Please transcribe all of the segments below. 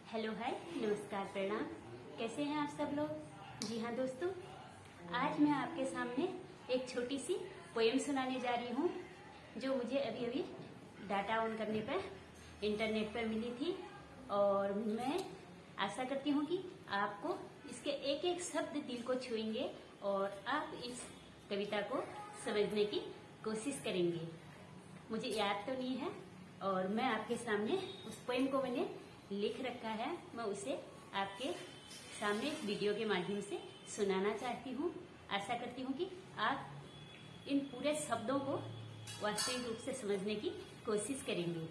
Hello hi नमस्कार प्रणाम। कैसे हैं आप सब लोग। जी हाँ दोस्तों, आज मैं आपके सामने एक छोटी सी पोएम सुनाने जा रही हूँ जो मुझे अभी अभी डाटा ऑन करने पर इंटरनेट पर मिली थी। और मैं आशा करती हूँ कि आपको इसके एक एक शब्द दिल को छुएंगे और आप इस कविता को समझने की कोशिश करेंगे। मुझे याद तो नहीं है और मैं आपके सामने उस पोएम को मैंने लिख रखा है, मैं उसे आपके सामने इस वीडियो के माध्यम से सुनाना चाहती हूँ। आशा करती हूँ कि आप इन पूरे शब्दों को वास्तविक रूप से समझने की कोशिश करेंगे।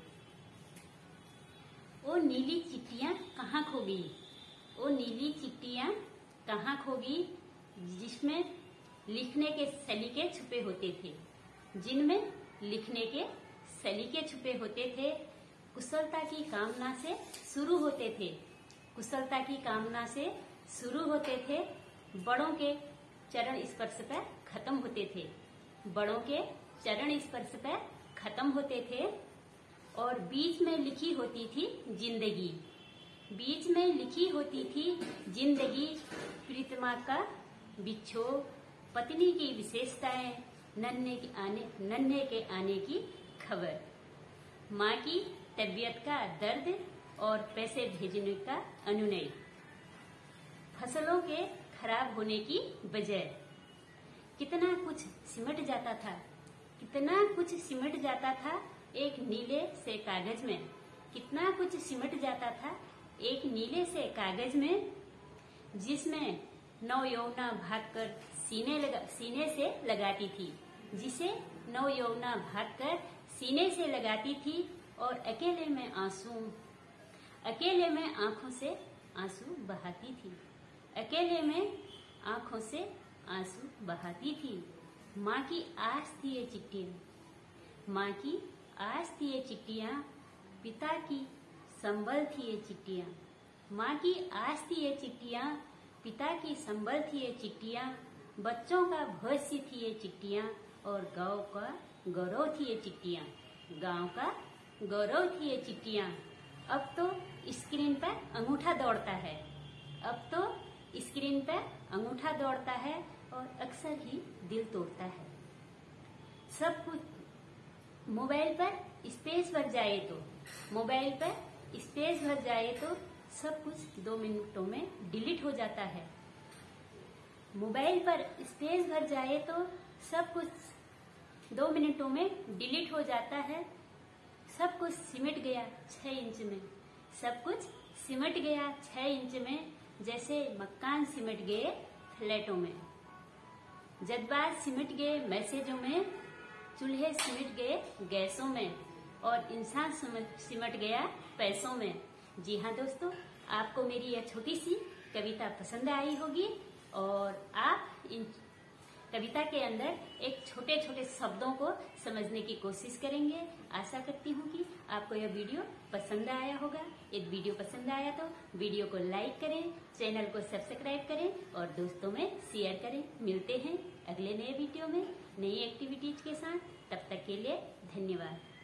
ओ नीली चिट्टियां कहाँ खो गई, ओ नीली चिट्टियां कहाँ खो गई, जिसमें लिखने के सलीके छुपे होते थे, जिनमें लिखने के सलीके छुपे होते थे। कुशलता की कामना से शुरू होते थे, कुशलता की कामना से शुरू होते थे। बड़ों के चरण स्पर्श पर खत्म होते थे, बड़ों के चरण स्पर्श पर खत्म होते थे। और बीच में लिखी होती थी जिंदगी, बीच में लिखी होती थी जिंदगी। प्रीतमा का बिछोह, पत्नी की विशेषताएं, नन्हे के आने की खबर, माँ की तबीयत का दर्द और पैसे भेजने का अनुनय, फसलों के खराब होने की वजह। कितना कुछ सिमट जाता था, कितना कुछ सिमट जाता था एक नीले से कागज में, कितना कुछ सिमट जाता था एक नीले से कागज में, जिसमें नवयौवना भागकर सीने से लगाती थी, जिसे नवयौवना भागकर सीने से लगाती थी। और अकेले में आंखों से आंसू बहाती थी, अकेले में आंखों से आंसू बहाती थी। माँ की आस थी ये चिट्ठियाँ, माँ की आस थी ये चिट्ठियाँ, पिता की संबल थी ये चिट्ठियाँ। माँ की आस थी ये चिट्ठियाँ, पिता की संबल थी ये चिट्ठियाँ। बच्चों का भविष्य थी ये चिट्ठियाँ और गांव का गौरव थी ये चिट्ठियाँ, गांव का गौरव थी ये चिट्ठियाँ। अब तो स्क्रीन पर अंगूठा दौड़ता है, अब तो स्क्रीन पर अंगूठा दौड़ता है और अक्सर ही दिल तोड़ता है। सब कुछ मोबाइल पर स्पेस भर जाए तो, मोबाइल पर स्पेस भर जाए तो सब कुछ 2 मिनटों में डिलीट हो जाता है। मोबाइल पर स्पेस भर जाए तो सब कुछ 2 मिनटों में डिलीट हो जाता है। सब कुछ सिमट गया 6 इंच में, सब कुछ सिमट गया 6 इंच में, जैसे मकान सिमट गए फ्लैटों में, जज्बात सिमट गए मैसेजों में, चूल्हे सिमट गए गैसों में और इंसान सिमट गया पैसों में। जी हाँ दोस्तों, आपको मेरी यह छोटी सी कविता पसंद आई होगी और आप इन कविता के अंदर एक छोटे छोटे शब्दों को समझने की कोशिश करेंगे। आशा करती हूँ कि आपको यह वीडियो पसंद आया होगा। एक वीडियो पसंद आया तो वीडियो को लाइक करें, चैनल को सब्सक्राइब करें और दोस्तों में शेयर करें। मिलते हैं अगले नए वीडियो में नई एक्टिविटीज के साथ। तब तक के लिए धन्यवाद।